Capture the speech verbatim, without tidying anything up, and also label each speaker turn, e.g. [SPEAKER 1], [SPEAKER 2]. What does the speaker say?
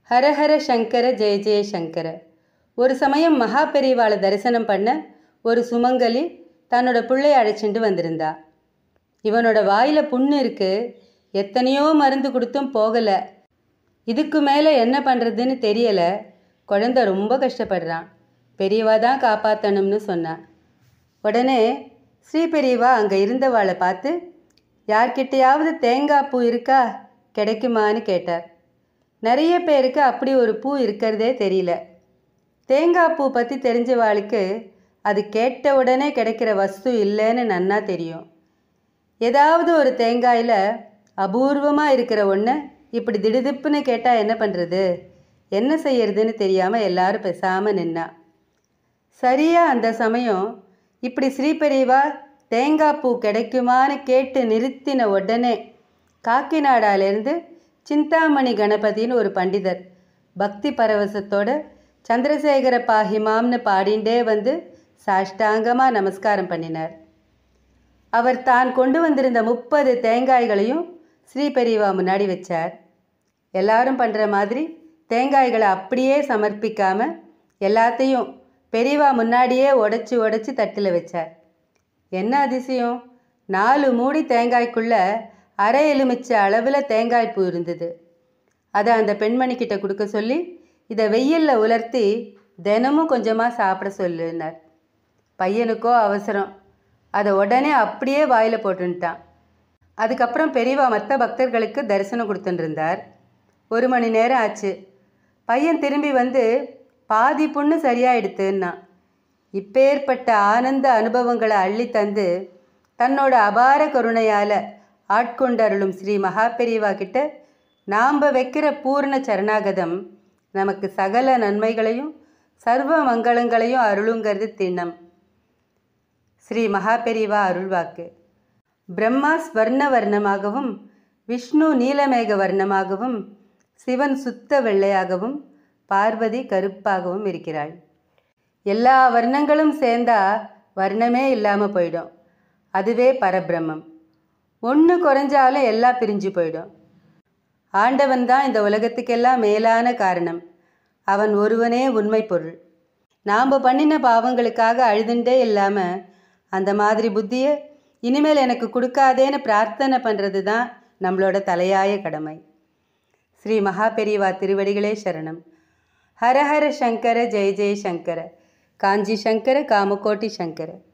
[SPEAKER 1] ஹரஹர சங்கர ஜெய ஜெய சங்கர. ஒரு சமயம் மகா பெரிவாளை தரிசனம் பண்ண ஒரு சுமங்கலி தன்னோட பிள்ளைய அழைச்சிட்டு வந்திருந்தா. இவனோட வாயில் புண்ணு இருக்கு, எத்தனையோ மருந்து கொடுத்தும் போகலை, இதுக்கு மேலே என்ன பண்ணுறதுன்னு தெரியலை, குழந்தை ரொம்ப கஷ்டப்படுறான், பெரியவா தான் காப்பாற்றணும்னு சொன்னான். உடனே ஸ்ரீ பெரியவா அங்கே இருந்தவாளை பார்த்து, யார்கிட்டையாவது தேங்காய் பூ இருக்கா, கிடைக்குமான்னு கேட்டார். நிறைய பேருக்கு அப்படி ஒரு பூ இருக்கிறதே தெரியல. தேங்காய் பூ பற்றி தெரிஞ்சவாளுக்கு அது கேட்ட உடனே கிடைக்கிற வஸ்து இல்லைன்னு நன்னா தெரியும். ஏதாவது ஒரு தேங்காயில் அபூர்வமாக இருக்கிற ஒன்று இப்படி திடுதிப்புன்னு கேட்டால் என்ன பண்ணுறது, என்ன செய்யறதுன்னு தெரியாமல் எல்லாரும் பேசாமல் நின்னா. சரியாக அந்த சமயம் இப்படி ஸ்ரீபெரியவா தேங்காய் பூ கிடைக்குமான்னு கேட்டு நிறுத்தின உடனே காக்கிநாடாலேருந்து சிந்தாமணி கணபதின்னு ஒரு பண்டிதர் பக்தி பரவசத்தோட சந்திரசேகர பாஹிமாம்னு பாடிண்டே வந்து சாஷ்டாங்கமாக நமஸ்காரம் பண்ணினார். அவர் தான் கொண்டு வந்திருந்த முப்பது தேங்காய்களையும் ஸ்ரீ பெரியவா முன்னாடி வச்சார். எல்லாரும் பண்ணுற மாதிரி தேங்காய்களை அப்படியே சமர்ப்பிக்காமல் எல்லாத்தையும் பெரியவா முன்னாடியே உடச்சி உடச்சி தட்டில் வச்சார். என்ன அதிசயம், நாலு மூடி தேங்காய்க்குள்ளே அரை எலுமிச்சை அளவில் தேங்காய் பூ இருந்தது. அதை அந்த பெண்மணிக்கிட்ட கொடுக்க சொல்லி, இதை வெயிலில் உலர்த்தி தினமும் கொஞ்சமாக சாப்பிட சொல்லுனார். பையனுக்கோ அவசரம், அதை உடனே அப்படியே வாயில் போட்டுட்டான். அதுக்கப்புறம் பெரியவா மற்ற பக்தர்களுக்கு தரிசனம் கொடுத்துட்டுருந்தார். ஒரு மணி நேரம் ஆச்சு. பையன் திரும்பி வந்து பாதி புண்ணு சரியாயிடுத்துன்னா. இப்பேற்பட்ட ஆனந்த அனுபவங்களை அள்ளி தந்து தன்னோட அபார கருணையால் ஆட்கொண்டருளும் ஸ்ரீ மகா பெரியவா கிட்ட நாம் வைக்கிற பூர்ண சரணாகதம் நமக்கு சகல நன்மைகளையும் சர்வ மங்களங்களையும் அருளுங்கிறது திண்ணம். ஸ்ரீ மகா பெரியவா அருள்வாக்கு. பிரம்மா ஸ்வர்ண வர்ணமாகவும், விஷ்ணு நீலமேக வர்ணமாகவும், சிவன் சுத்த வெள்ளையாகவும், பார்வதி கருப்பாகவும் இருக்கிறாள். எல்லா வர்ணங்களும் சேர்ந்தா வர்ணமே இல்லாமல் போயிடும், அதுவே பரபிரம்மம். ஒன்று குறைஞ்சாலும் எல்லாம் பிரிஞ்சு போயிடும். ஆண்டவன் தான் இந்த உலகத்துக்கெல்லாம் மேலான காரணம். அவன் ஒருவனே உண்மை பொருள். நாம் பண்ணின பாவங்களுக்காக அழுதுண்டே இல்லாமல் அந்த மாதிரி புத்தியை இனிமேல் எனக்கு கொடுக்காதேன்னு பிரார்த்தனை பண்ணுறது தான் நம்மளோட தலையாய கடமை. ஸ்ரீ மகா பெரியவா திருவடிகளே சரணம். ஹரஹர சங்கர ஜெய ஜெய சங்கர. காஞ்சி சங்கர காமகோட்டி சங்கர.